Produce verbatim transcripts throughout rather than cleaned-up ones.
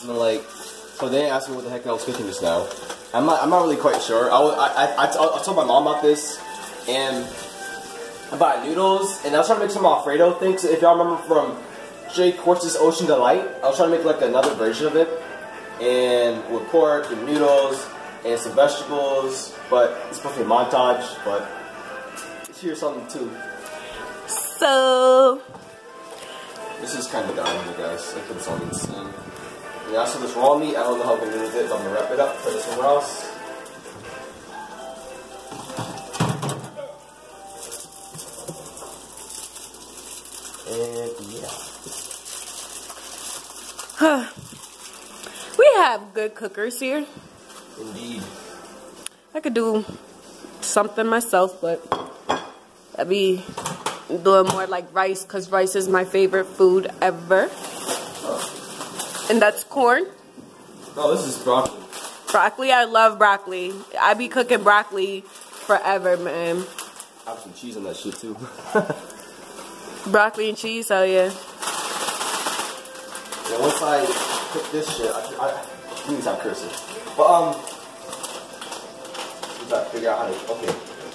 And then, like, so they asked me what the heck I was cooking just now. I'm not, I'm not really quite sure. I, was, I, I, I, I told my mom about this, and about noodles, and I was trying to make some Alfredo things. If y'all remember from Lil'JQuartz's Ocean Delight, I was trying to make like another version of it, and with pork and noodles and some vegetables. But it's supposed to be a montage. But here's something too. So this is kind of done, you guys. I put this on the scene. Yeah, so this raw meat, I don't know how I'm gonna do with it, but I'm gonna wrap it up, put it somewhere else. And yeah. We have good cookers here. Indeed. I could do something myself, but I'd be doing more like rice, because rice is my favorite food ever. Oh. And that's corn. No, this is broccoli. Broccoli, I love broccoli. I be cooking broccoli forever, man. I have some cheese on that shit too. Broccoli and cheese, oh yeah. Yeah, once I cook this shit, I, I, I need to stop cursing. But um, we gotta figure out how to. Okay,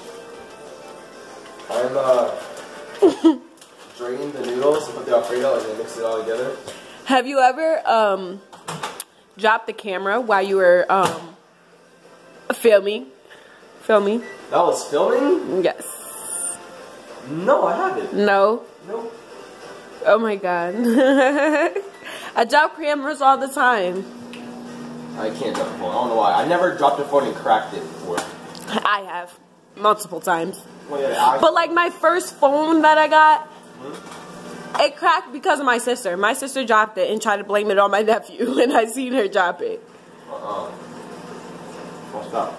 I'm uh drain the noodles and put the Alfredo and then mix it all together. Have you ever um dropped the camera while you were um filming? Filming? That was filming? Yes. No, I haven't. No. Nope. Oh my god. I drop cameras all the time. I can't drop the phone. I don't know why. I never dropped a phone and cracked it before. I have. Multiple times. Well, yeah, I... But like my first phone that I got, hmm? it cracked because of my sister. My sister dropped it and tried to blame it on my nephew, and I seen her drop it. Uh-uh. Oh, stop.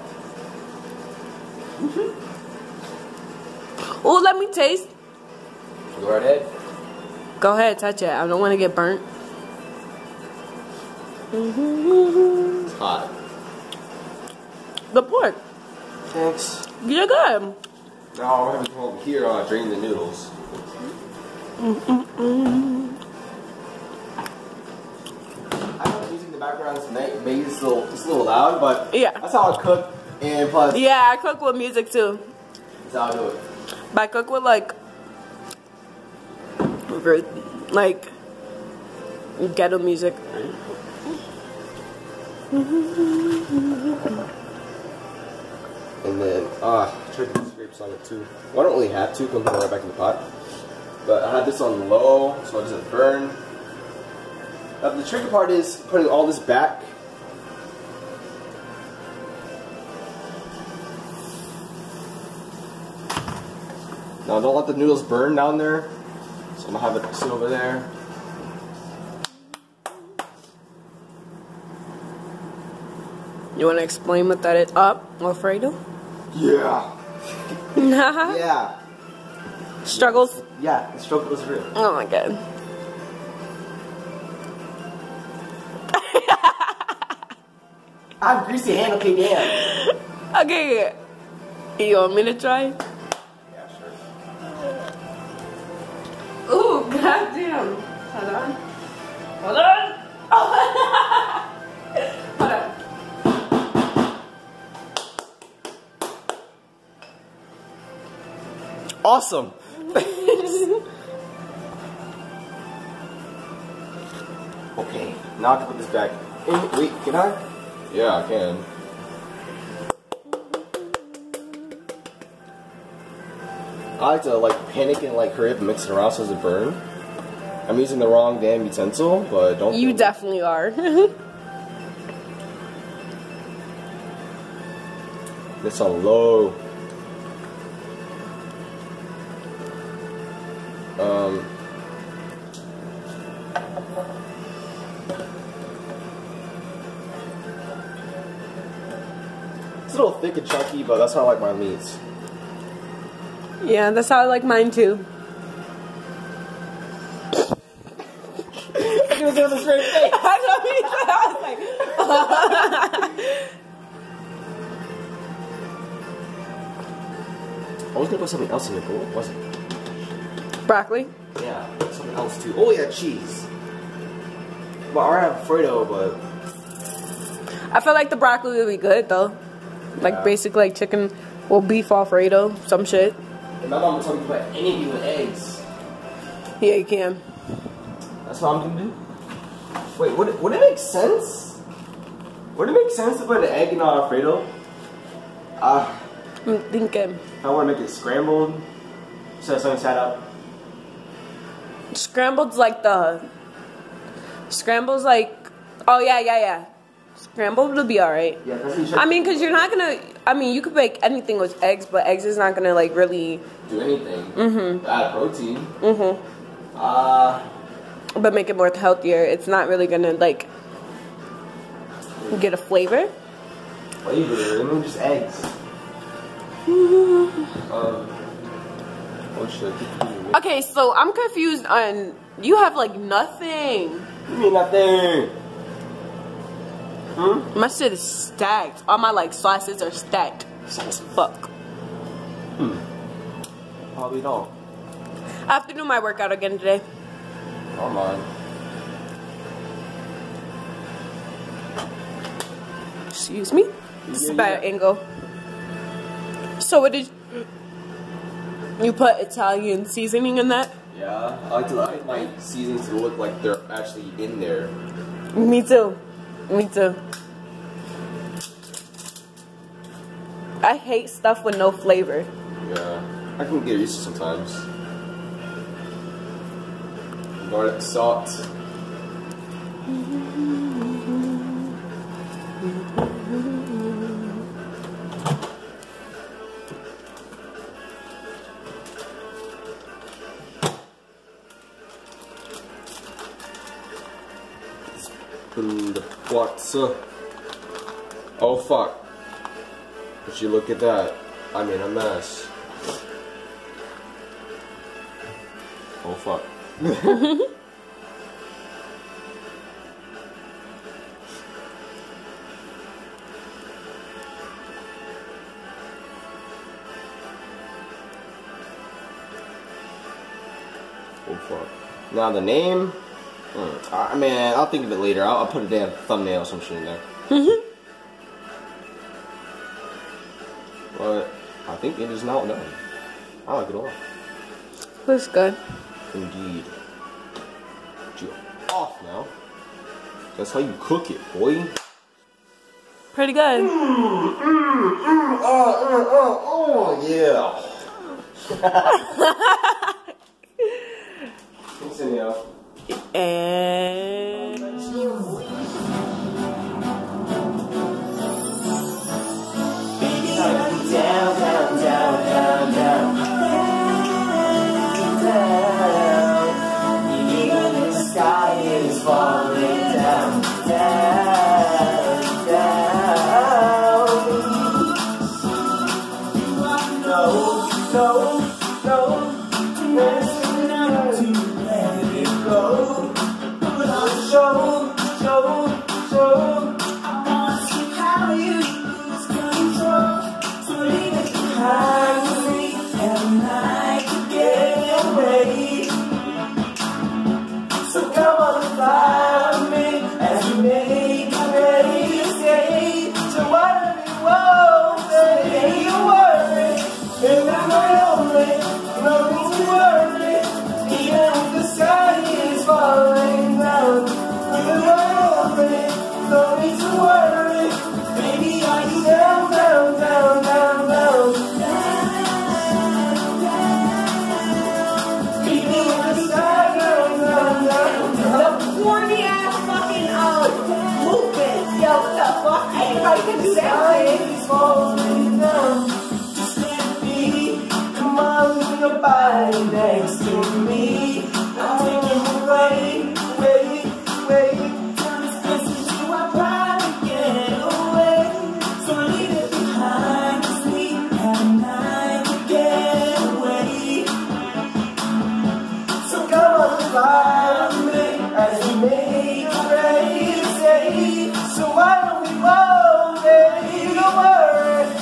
Oh, let me taste. Go right ahead. Go ahead, touch it. I don't want to get burnt. It's hot. The pork. Thanks. You're good. Now we're having to come over here uh, drain the noodles. Mm-mm-mm. I know music in the background is maybe it's a little, it's a little loud, but yeah, that's how I cook. And plus, yeah, I cook with music too. That's how I do it. But I cook with like, like ghetto music. And then, ah, uh, trick scrapes on it too. Well, I don't really have to, because I'm putting it right back in the pot. But I had this on low, so it doesn't burn. Now, the tricky part is putting all this back. Now, don't let the noodles burn down there. So I'm gonna have it sit over there. You want to explain what that is? Up, Alfredo? Yeah. Yeah. Struggles? Yeah, the struggle is real. Oh my god. I have greasy hand, okay, damn. Okay, you want me to try? Yeah, sure. Ooh, goddamn. Hold on. Hold on. Oh. Hold on. Awesome. Okay, now I can put this back in. Wait, can I? Yeah, I can. I like to like panic and like hurry up and mix it around so it doesn't burn. I'm using the wrong damn utensil, but don't. You definitely are. It's on low. Um. It's a little thick and chunky, but that's how I like my meats. Yeah, that's how I like mine too. He was doing the straight face. I was like, I was gonna put something else in it, but what was it? broccoli. Yeah, something else too. Oh yeah, cheese. Well, I have Alfredo, but I feel like the broccoli would be good though. Like yeah. basically like chicken or beef Alfredo, some shit. And my mom told me to put anything with eggs. Yeah, you can. That's what I'm gonna do. Wait, would it, would it make sense? Would it make sense to put an egg in an Alfredo? Uh, I'm thinking. I want to make it scrambled instead of something sat up. Scrambled's like the. Scrambled's like. Oh yeah, yeah, yeah. Scrambled will be alright. Yeah, that's what you should. I mean, cause you're not gonna. I mean, you could make anything with eggs, but eggs is not gonna like really do anything. Mm-hmm. Add protein. Mm-hmm. Uh. But make it more healthier. It's not really gonna like get a flavor. Flavor? I mean, just eggs. um. Oh shit. Okay, so I'm confused on. You have like nothing. You mean nothing? Hmm? My shit is stacked. All my like sauces are stacked. As fuck. Hmm. Probably don't. I have to do my workout again today. Come on. Excuse me. This is a bad angle. So what did you, you put Italian seasoning in that? Yeah, I like to like my seasons to look like they're actually in there. Me too. Me too. I hate stuff with no flavor. Yeah, I can get used to sometimes. Garlic salt. Lil'JQuartz. Oh fuck. Would you look at that? I made a mess. Oh fuck. Oh fuck. Now the name? Mm, I mean, I'll think of it later. I'll, I'll put a damn thumbnail or some shit in there. But I think it is now done. I like it a lot. Looks good. Indeed. But you're off now. That's how you cook it, boy. Pretty good. Mm, mm, mm, oh, oh, oh, oh, yeah. Continue. And down, down, down, down, down, down. Even the sky is falling down, down, down. No, no, no. There's enough to let it go. Show, show, show. I wanna see how you lose control. So leave it behind me and I can get away. So come on and fly with me as we make our great escape. So why don't you won't say you worry? If I'm lonely, no need to worry. Even if the sky is falling down, if I'm lonely, no need to worry. Baby, are you down, down, down, down, down? Baby, if the sky goes down, down, down. The corny ass fucking uh, movement. Yo, what the fuck? Anybody can do that shit. It's falling down. Just let me come on with your body next to me. I'll take you away, away, away. Turn this place into a private getaway. So leave it behind, 'cause we have a night to get away. So come on and fly with me as we make a great escape. So why don't we roll, baby, don't worry.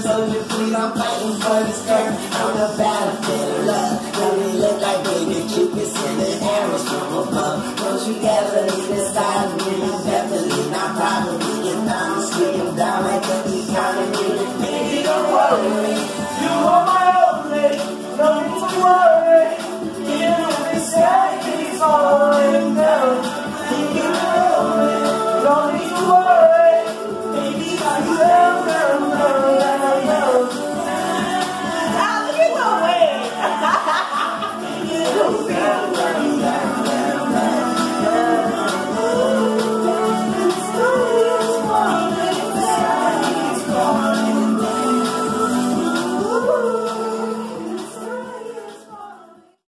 soldier, please, I'm fighting for this girl on the battlefield.